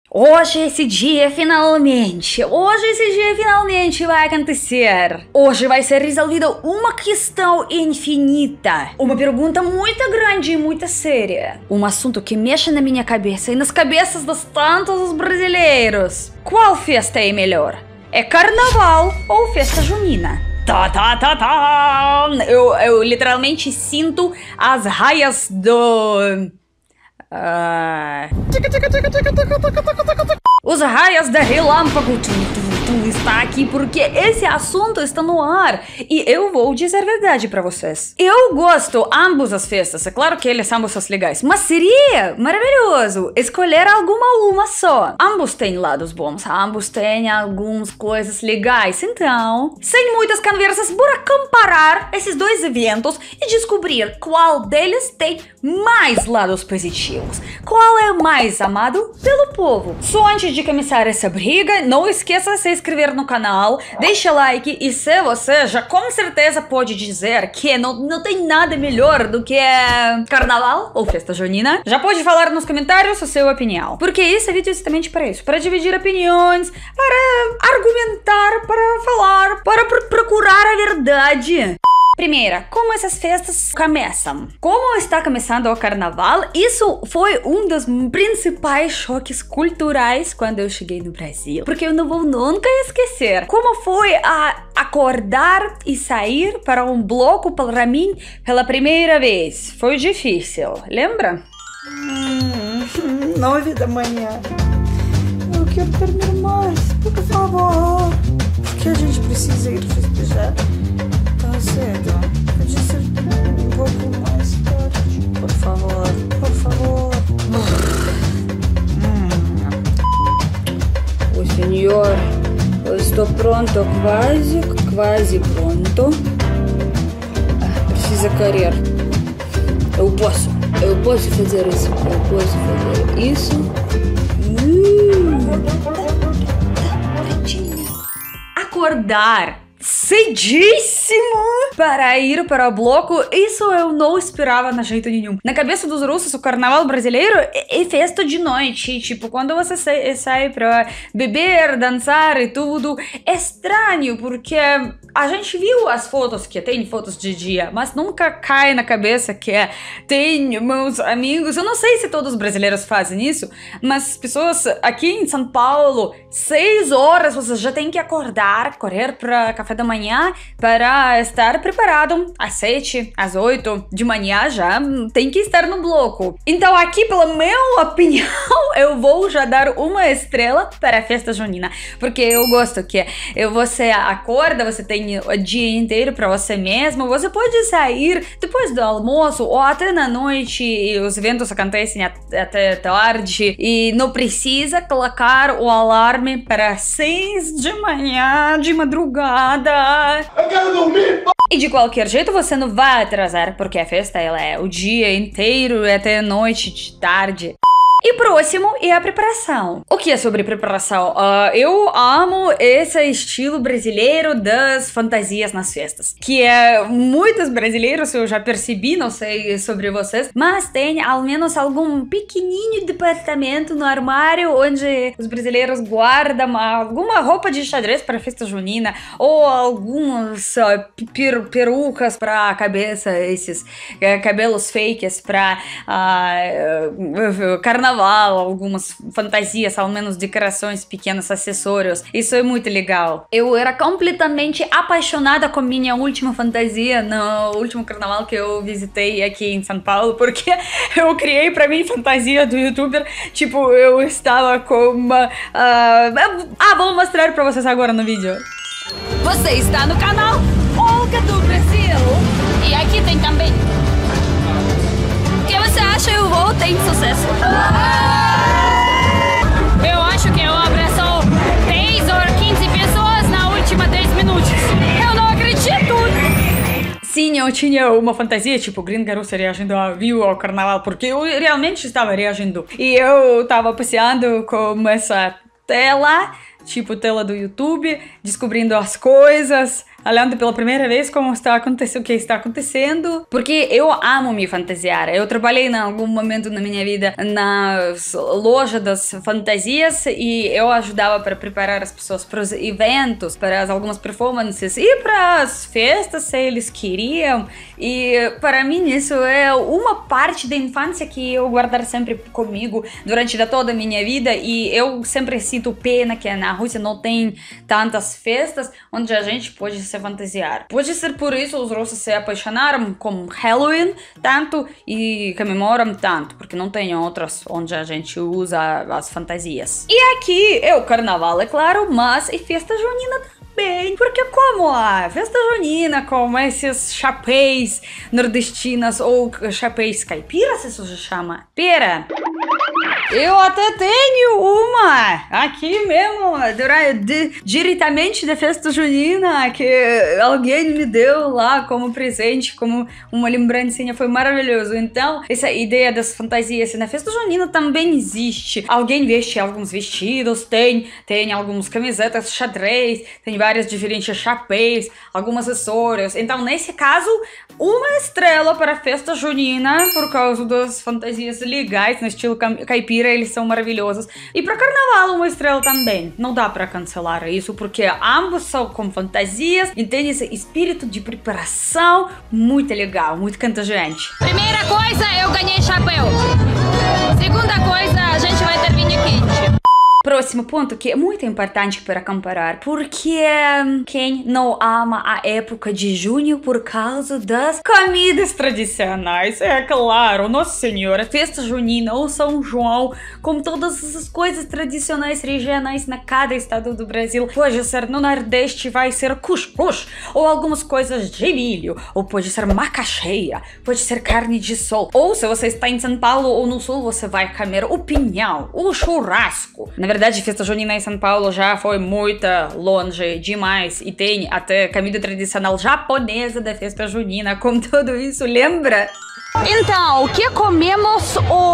Hoje esse dia finalmente vai acontecer. Hoje vai ser resolvida uma questão infinita. Uma pergunta muito grande e muito séria. Um assunto que mexe na minha cabeça e nas cabeças dos tantos brasileiros. Qual festa é melhor? É carnaval ou festa junina? Eu literalmente sinto as raias do... Os raios da relâmpago está aqui porque esse assunto está no ar e eu vou dizer a verdade pra vocês. Eu gosto ambos as festas, é claro que eles ambos são legais, mas seria maravilhoso escolher uma só. Ambos têm lados bons, ambos têm algumas coisas legais, então, sem muitas conversas, bora comparar esses dois eventos e descobrir qual deles tem mais lados positivos, qual é o mais amado pelo povo. Só antes de começar essa briga, não esqueça de se inscrever no canal, deixa like e se você já com certeza pode dizer que não tem nada melhor do que carnaval ou festa junina, já pode falar nos comentários a sua opinião, porque esse vídeo é justamente para isso, para dividir opiniões, para argumentar, para falar, para procurar a verdade. Primeira, como essas festas começam? Como está começando o carnaval, isso foi um dos principais choques culturais quando eu cheguei no Brasil. Porque eu não vou nunca esquecer como foi a acordar e sair para um bloco para mim pela primeira vez. Foi difícil, lembra? 9 da manhã. Eu quero dormir mais, por favor. Porque a gente precisa ir festejar. Cedo. Podia ser um pouco mais tarde. Por favor, por favor. O senhor, eu estou pronto, quase pronto. Precisa querer. Eu posso fazer isso. Acordar cedíssimo para ir para o bloco, isso eu não esperava de jeito nenhum. Na cabeça dos russos, o carnaval brasileiro é festa de noite, tipo, quando você sai para beber, dançar e tudo. É estranho, porque a gente viu as fotos, que tem fotos de dia, mas nunca cai na cabeça que tem meus amigos, eu não sei se todos os brasileiros fazem isso, mas pessoas aqui em São Paulo, 6 horas você já tem que acordar, correr para café da manhã para estar preparado às 7, às 8 de manhã já tem que estar no bloco. Então aqui, pela minha opinião, eu vou já dar 1 estrela para a festa junina, porque eu gosto que você acorda, você tem o dia inteiro para você mesmo, você pode sair depois do almoço ou até na noite, e os eventos acontecem até tarde e não precisa colocar o alarme para 6 de manhã, de madrugada. Eu quero dormir! E de qualquer jeito você não vai atrasar, porque a festa ela é o dia inteiro, até noite, de tarde. E próximo é a preparação. O que é sobre preparação? Eu amo esse estilo brasileiro das fantasias nas festas. Que muitos brasileiros, eu já percebi, não sei sobre vocês, mas tem ao menos algum pequenininho departamento no armário onde os brasileiros guardam alguma roupa de xadrez para festa junina, ou algumas perucas para a cabeça, esses cabelos fakes para carnaval, algumas fantasias, ao menos decorações, pequenos acessórios. Isso é muito legal. Eu era completamente apaixonada com minha última fantasia no último carnaval que eu visitei aqui em São Paulo, porque eu criei pra mim fantasia do youtuber. Tipo, eu estava com uma... vou mostrar pra vocês agora no vídeo. Você está no canal Olga do Brasil. E aqui tem também. O que você acha que o voo tem sucesso? Eu acho que eu abraçou 10 ou 15 pessoas na última 10 minutos. Eu não acredito! Sim, eu tinha uma fantasia, tipo, Gringa Russa reagindo ao carnaval, porque eu realmente estava reagindo. E eu estava passeando com essa tela, tipo tela do YouTube, descobrindo as coisas, olhando pela primeira vez como está acontecendo, o que está acontecendo, porque eu amo me fantasiar. Eu trabalhei em algum momento na minha vida na loja das fantasias e eu ajudava para preparar as pessoas para os eventos, para algumas performances e para as festas, se eles queriam. E para mim isso é uma parte da infância que eu guardar sempre comigo durante toda a minha vida, e eu sempre sinto pena que na Rússia não tem tantas festas onde a gente pode se fantasiar. Pode ser por isso os russos se apaixonaram com Halloween tanto e comemoram tanto, porque não tem outras onde a gente usa as fantasias. E aqui é o carnaval, é claro, mas e festa junina também, porque como a festa junina com esses chapéus nordestinos ou chapéus caipiras, isso se chama? Pera! Eu até tenho uma aqui mesmo, diretamente da festa junina, que alguém me deu lá como presente, como uma lembrancinha, foi maravilhoso. Então, essa ideia das fantasias na festa junina também existe. Alguém veste alguns vestidos, tem algumas camisetas xadrez, tem vários diferentes chapéus, alguns acessórios. Então, nesse caso, uma estrela para a festa junina, por causa das fantasias legais, no estilo caipira, eles são maravilhosos. E para carnaval, uma estrela também. Não dá para cancelar isso, porque ambos são com fantasias e tem esse espírito de preparação muito legal, muito contagiante. Primeira coisa, eu ganhei chapéu. Segunda coisa, a gente vai ter vinho quente. Próximo ponto que é muito importante para comparar, porque quem não ama a época de junho por causa das comidas tradicionais? É claro, Nossa Senhora, festa junina ou São João, com todas essas coisas tradicionais regionais na cada estado do Brasil. Pode ser no Nordeste, vai ser cuscuz, ou algumas coisas de milho, ou pode ser macaxeira, pode ser carne de sol. Ou se você está em São Paulo ou no Sul, você vai comer o pinhão, o churrasco. Na verdade, a festa junina em São Paulo já foi muito longe demais e tem até comida tradicional japonesa da festa junina com tudo isso, lembra? Então, o que comemos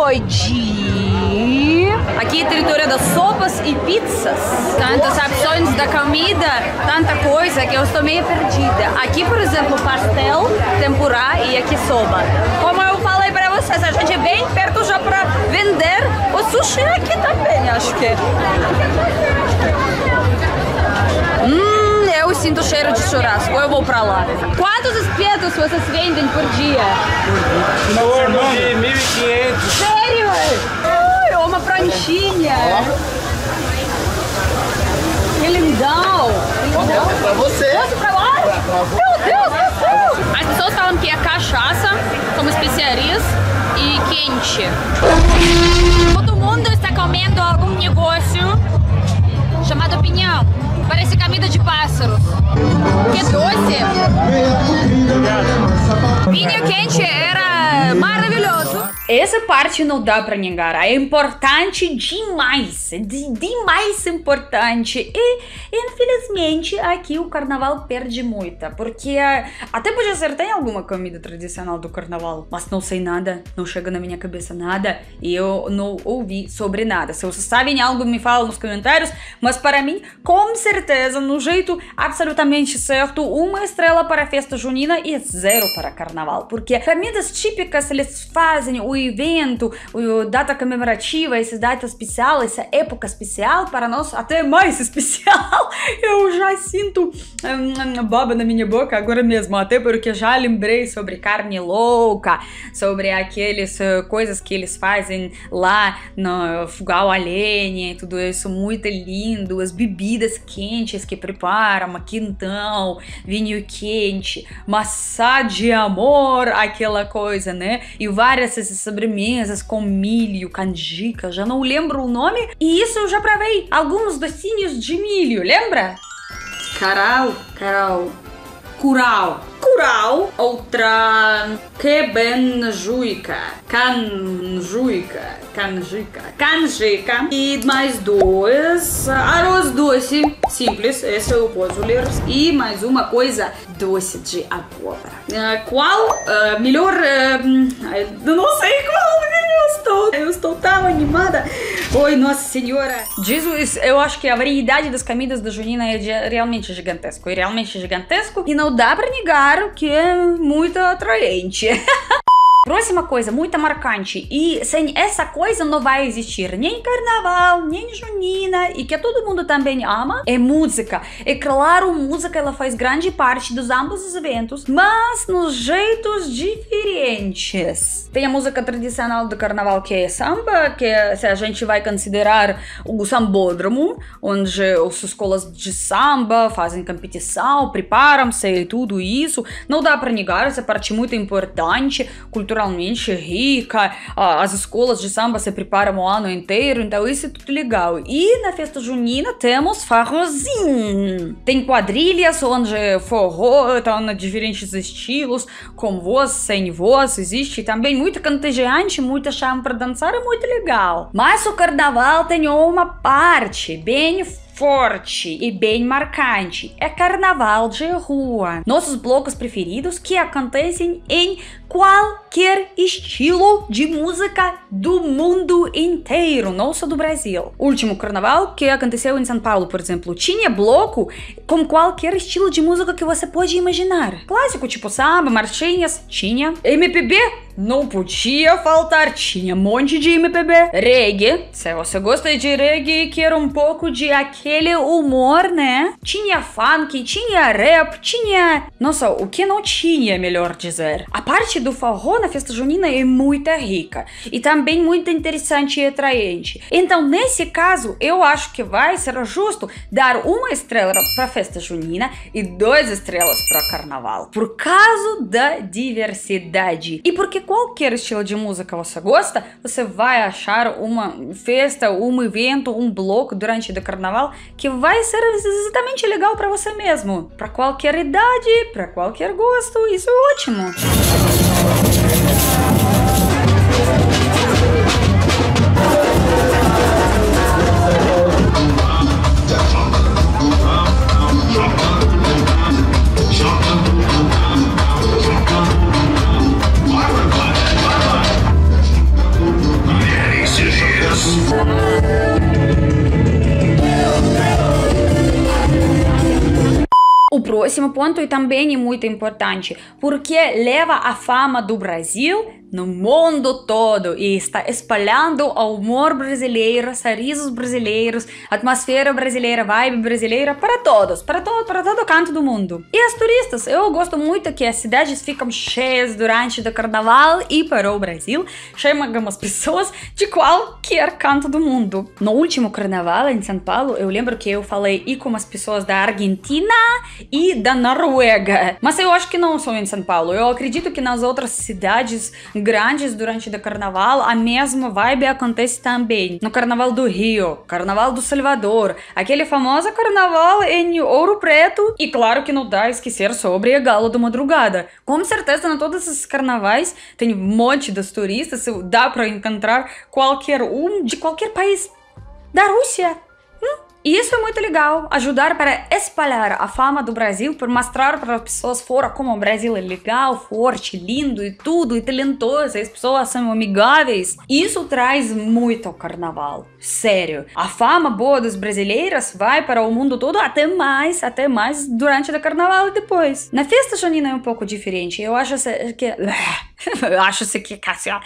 hoje? Aqui é território das sopas e pizzas. Tantas opções da comida, tanta coisa que eu estou meio perdida. Aqui, por exemplo, pastel, tempurá e aqui soba. Como eu falei para vocês, a gente é bem perto já para vender o sushi aqui também, acho que. Eu sinto o cheiro de churrasco, eu vou pra lá. Quantos espetos vocês vendem por dia? Em torno de 1.500. Sério? Ai, uma pranchinha. Que lindão. É pra você. Posso pra lá? Meu Deus do céu. As pessoas falam que é cachaça, como especiarias, e quente. Todo mundo está comendo algum negócio chamado pinhão. Parece comida de pássaros. Que doce! Vinho quente era maravilhoso. Essa parte não dá pra negar, é importante demais, demais importante. E infelizmente aqui o carnaval perde muita, porque até podia ser, tem alguma comida tradicional do carnaval, mas não sei nada, não chega na minha cabeça nada e eu não ouvi sobre nada. Se vocês sabem algo, me falam nos comentários, mas para mim, com certeza, no jeito absolutamente certo, uma estrela para a festa junina e 0 para carnaval, porque comidas típicas eles fazem o evento, a data comemorativa, essa data especial, essa época especial, para nós até mais especial. Eu já sinto baba na minha boca agora mesmo, até porque já lembrei sobre carne louca, sobre aquelas coisas que eles fazem lá no fogão a lenha e tudo isso, muito lindo, as bebidas quentes que preparam, quentão, vinho quente, maçã de amor, aquela coisa, né? E várias essas sobremesas com milho, canjica, já não lembro o nome. E isso eu já provei alguns docinhos de milho, lembra? Curau, outra canjuica, canjica e mais 2 arroz doce, simples, esse eu posso ler, e mais uma coisa doce de abóbora. Qual melhor, não sei qual, eu estou tão animada. Oi, nossa senhora. Jesus, eu acho que a variedade das comidas da junina é realmente gigantesco, e não dá pra negar que é muito atraente. Próxima coisa, muito marcante, e sem essa coisa não vai existir nem carnaval, nem junina, e que todo mundo também ama, é música. É claro, música ela faz grande parte dos ambos os eventos, mas nos jeitos diferentes. Tem a música tradicional do carnaval, que é samba, que se a gente vai considerar o sambódromo, onde as escolas de samba fazem competição, preparam-se e tudo isso, não dá para negar, essa parte muito importante, culturalmente rica, as escolas de samba se preparam o ano inteiro, então isso é tudo legal. E na festa junina temos forrozinho. Tem quadrilhas onde forró tá em diferentes estilos, com voz, sem voz, existe também muito contagiante, muita chama para dançar, é muito legal. Mas o carnaval tem uma parte bem forte e bem marcante, é carnaval de rua. Nossos blocos preferidos que acontecem em qualquer estilo de música do mundo inteiro, não só do Brasil. O último carnaval que aconteceu em São Paulo, por exemplo, tinha bloco com qualquer estilo de música que você pode imaginar. Clássico, tipo samba, marchinhas, tinha. MPB, não podia faltar, tinha um monte de MPB. Reggae, se você gosta de reggae e quer um pouco de aquele humor, né? Tinha funk, tinha rap, tinha... Nossa, o que não tinha, melhor dizer. A parte do forró na festa junina é muito rica e também muito interessante e atraente. Então, nesse caso, eu acho que vai ser justo dar 1 estrela para festa junina e 2 estrelas para carnaval, por causa da diversidade. E porque qualquer estilo de música você gosta, você vai achar uma festa, um evento, um bloco durante o carnaval que vai ser exatamente legal para você mesmo. Para qualquer idade, para qualquer gosto, isso é ótimo. O próximo ponto é também muito importante, porque leva a fama do Brasil no mundo todo e está espalhando o humor brasileiro, sorrisos brasileiros, atmosfera brasileira, vibe brasileira para todos, para todo canto do mundo. E os turistas, eu gosto muito que as cidades ficam cheias durante o carnaval e para o Brasil chamamos pessoas de qualquer canto do mundo. No último carnaval em São Paulo, eu lembro que eu falei e com as pessoas da Argentina e da Noruega, mas eu acho que não só em São Paulo, eu acredito que nas outras cidades grandes durante o carnaval, a mesma vibe acontece também. No carnaval do Rio, carnaval do Salvador, aquele famoso carnaval em Ouro Preto, e claro que não dá a esquecer sobre a Gala da Madrugada. Com certeza, em todos esses carnavais, tem um monte de turistas, dá para encontrar qualquer um de qualquer país da Rússia. E isso é muito legal, ajudar para espalhar a fama do Brasil, por mostrar para as pessoas fora como o Brasil é legal, forte, lindo e tudo, e talentoso, as pessoas são amigáveis. Isso traz muito ao carnaval, sério. A fama boa dos brasileiros vai para o mundo todo, até mais durante o carnaval e depois. Na festa junina é um pouco diferente, eu acho que... Eu acho que Cássia...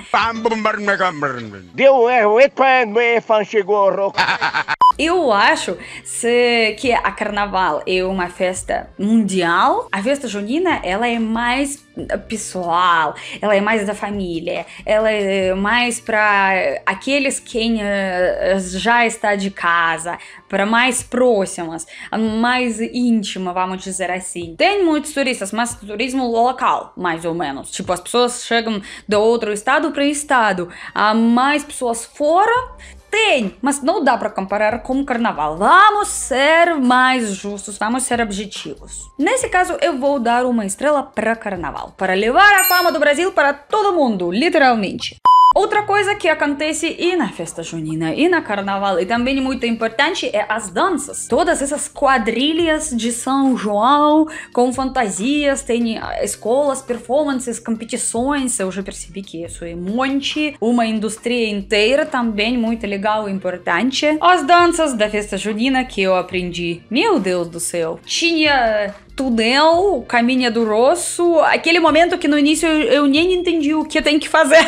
Deu erro, chegou. Eu acho que a carnaval é uma festa mundial. A festa junina, ela é mais pessoal, ela é mais da família, ela é mais para aqueles quem já está de casa, para mais próximas, mais íntima, vamos dizer assim. Tem muitos turistas, mas turismo local, mais ou menos. Tipo, as pessoas chegam de outro estado para estado. Há mais pessoas fora. Tem, mas não dá para comparar com o carnaval. Vamos ser mais justos, vamos ser objetivos. Nesse caso, eu vou dar 1 estrela para carnaval, para levar a fama do Brasil para todo mundo, literalmente. Outra coisa que acontece e na festa junina e na carnaval e também muito importante é as danças. Todas essas quadrilhas de São João com fantasias, tem escolas, performances, competições. Eu já percebi que isso é um monte, uma indústria inteira também muito legal e importante. As danças da festa junina que eu aprendi, meu Deus do céu, tinha Tudel, Caminha do Rosso, aquele momento que no início eu nem entendi o que tem que fazer.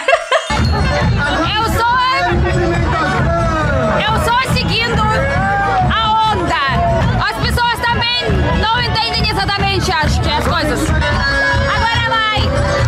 Eu só seguindo a onda. As pessoas também não entendem exatamente, acho que as coisas. Agora vai!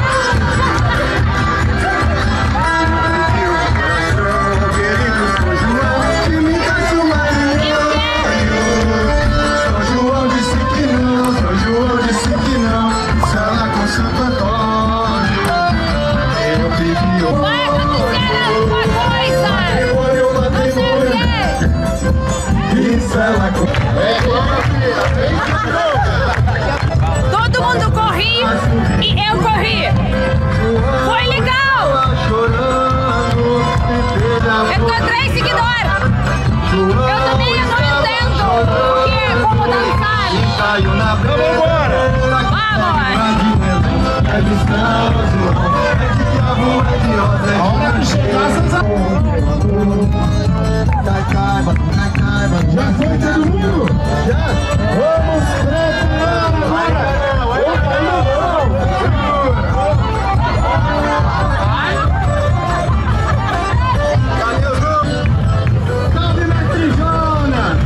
E o quê? São João disse que não, São João disse que não. Se ela com Santo Antônio, eu vivi o Vai acontecer alguma coisa! Não sei o quê! isso ela com... Todo mundo corri e eu corri! Foi legal! Encontrei seguidor! Eu também não entendo o que é como dançar! Caiu na beira. Vamos! É de São João, é de diabo, é de rosa, é de... A hora que chegar, já foi todo mundo? Já? Vamos preparar agora! Cadê o jogo? Salve, mestre Jonas!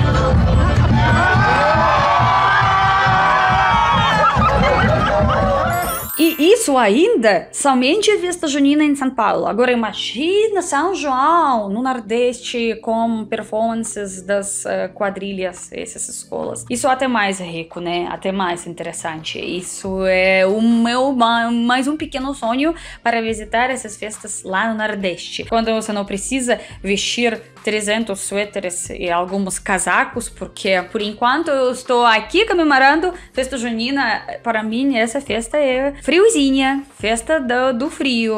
E isso ainda somente é festa junina em São Paulo. Agora imagina São João no Nordeste com performances das quadrilhas, essas escolas. Isso até mais rico, né? Até mais interessante. Isso é o meu mais um pequeno sonho para visitar essas festas lá no Nordeste. Quando você não precisa vestir 300 suéteres e alguns casacos, porque por enquanto eu estou aqui comemorando festa junina. Para mim essa festa é friozinha, festa do frio,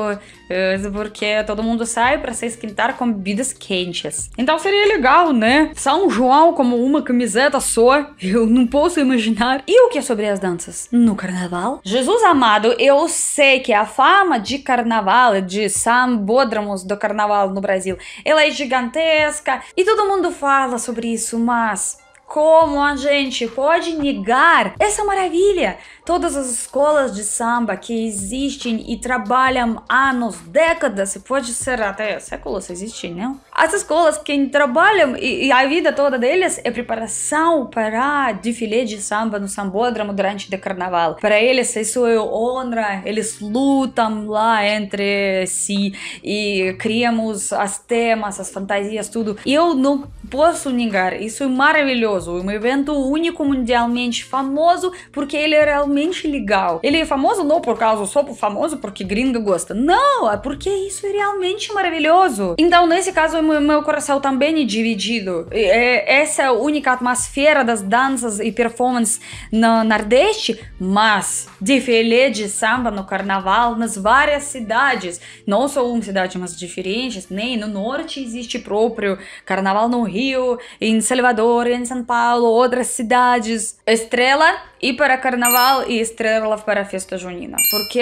porque todo mundo sai para se esquentar com bebidas quentes. Então seria legal, né? São João como uma camiseta só, eu não posso imaginar. E o que é sobre as danças no carnaval? Jesus amado, eu sei que a fama de carnaval, de sambódromos do carnaval no Brasil, ela é gigantesca e todo mundo fala sobre isso, mas como a gente pode negar essa maravilha? Todas as escolas de samba que existem e trabalham anos, décadas, pode ser até séculos existem, não? As escolas que trabalham e a vida toda deles é preparação para desfile de samba no sambódromo durante o carnaval. Para eles isso é honra, eles lutam lá entre si e criamos as temas, as fantasias, tudo. E eu não posso negar, isso é maravilhoso, um evento único, mundialmente famoso, porque ele é realmente legal. Ele é famoso não por causa só por famoso porque gringa gosta, não, é porque isso é realmente maravilhoso. Então nesse caso meu coração também é dividido. Essa é a única atmosfera das danças e performances no Nordeste, mas desfile de samba no carnaval nas várias cidades, não só uma cidade, mas diferentes, nem no norte existe próprio carnaval no Rio, em Salvador, em São Paulo, outras cidades. Estrela e para carnaval e estrela para a festa junina, porque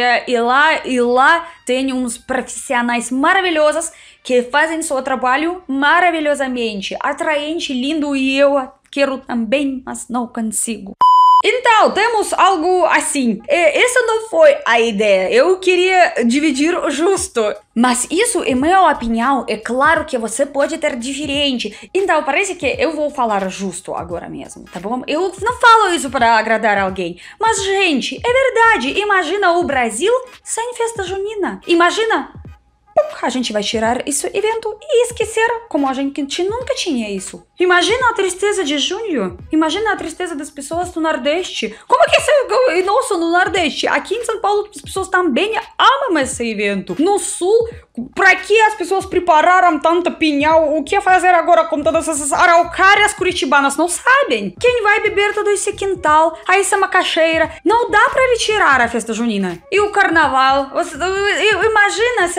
e lá tem uns profissionais maravilhosos que fazem seu trabalho maravilhosamente, atraente, lindo, e eu quero também, mas não consigo. Então, temos algo assim. Essa não foi a ideia. Eu queria dividir justo. Mas isso, em minha opinião, é claro que você pode ter diferente. Então, parece que eu vou falar justo agora mesmo, tá bom? Eu não falo isso para agradar alguém. Mas, gente, é verdade. Imagina o Brasil sem festa junina. Imagina... A gente vai tirar esse evento e esquecer como a gente nunca tinha isso. Imagina a tristeza de junho. Imagina a tristeza das pessoas do Nordeste. Como que isso... Nossa, no Nordeste. Aqui em São Paulo as pessoas também amam esse evento. No Sul, pra que as pessoas prepararam tanta pinhal? O que fazer agora com todas essas araucárias curitibanas? Não sabem. Quem vai beber todo esse quintal? Essa macaxeira? Não dá pra retirar a festa junina. E o carnaval? Imagina se a gente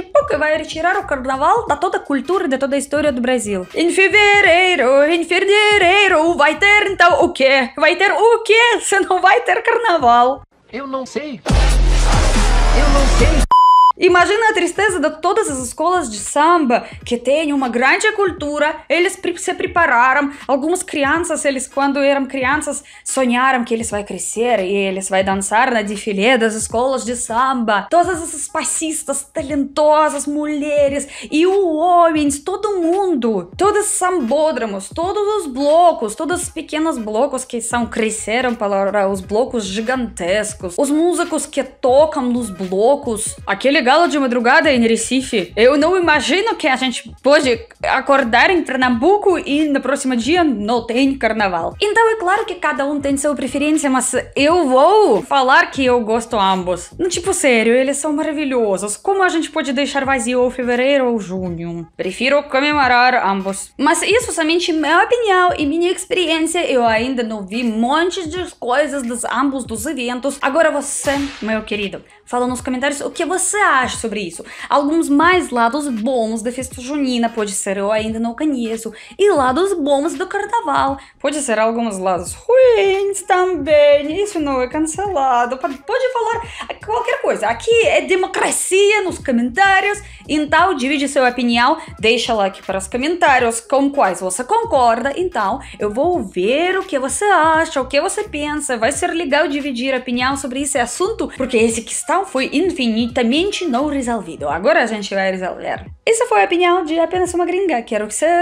porque vai retirar o carnaval da toda a cultura e da toda a história do Brasil. Em fevereiro, vai ter então o quê? Vai ter o quê se não vai ter carnaval? Eu não sei. Eu não sei. Imagina a tristeza de todas as escolas de samba que têm uma grande cultura, eles se prepararam. Algumas crianças, eles quando eram crianças, sonharam que eles vão crescer e eles vão dançar na defilé das escolas de samba. Todas essas passistas talentosas, mulheres e os homens, todo mundo. Todos os sambódromos, todos os blocos, todos os pequenos blocos que cresceram para os blocos gigantescos. Os músicos que tocam nos blocos. Aquele galo de madrugada em Recife. Eu não imagino que a gente pode acordar em Pernambuco e no próximo dia não tem carnaval. Então é claro que cada um tem sua preferência, mas eu vou falar que eu gosto ambos. Tipo, sério, eles são maravilhosos. Como a gente pode deixar vazio o fevereiro ou junho? Prefiro comemorar ambos. Mas isso somente minha opinião e minha experiência. Eu ainda não vi montes de coisas dos ambos dos eventos. Agora você, meu querido, fala nos comentários o que você acha sobre isso. Alguns mais lados bons da festa junina, pode ser, eu ainda não conheço. E lados bons do carnaval. Pode ser alguns lados ruins também. Isso não é cancelado. Pode falar qualquer coisa. Aqui é democracia nos comentários. Então, divide sua opinião. Deixa lá aqui para os comentários com quais você concorda. Então, eu vou ver o que você acha, o que você pensa. Vai ser legal dividir a opinião sobre esse assunto, porque essa questão foi infinitamente não resolvido. Agora a gente vai resolver. Essa foi a opinião de apenas uma gringa. Quero que seja...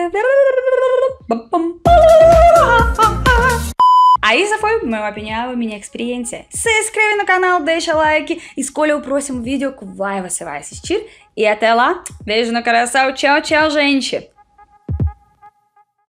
Essa foi minha opinião e minha experiência. Se inscreve no canal, deixa like, escolha o próximo vídeo que você vai assistir. E até lá, beijo no coração, tchau, tchau, gente!